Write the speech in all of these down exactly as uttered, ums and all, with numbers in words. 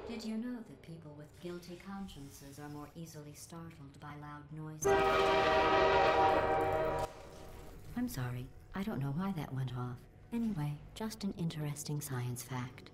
Did you know that people with guilty consciences are more easily startled by loud noises? I'm sorry, I don't know why that went off. Anyway, just an interesting science fact.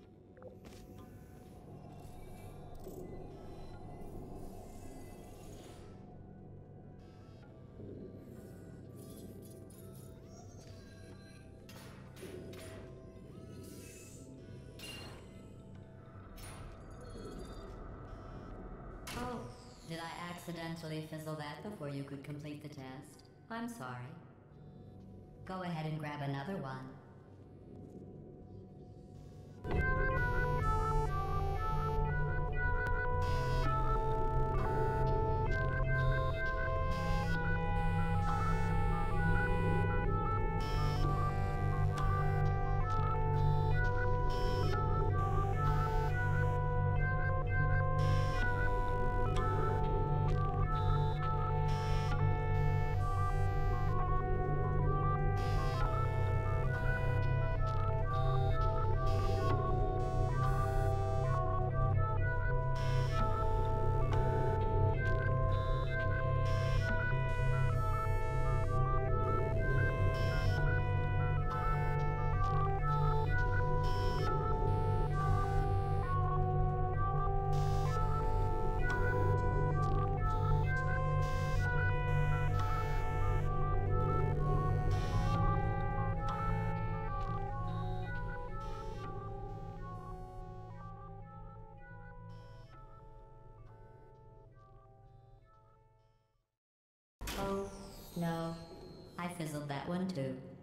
Oh, did I accidentally fizzle that before you could complete the test? I'm sorry. Go ahead and grab another one. Oh, no. I fizzled that one too.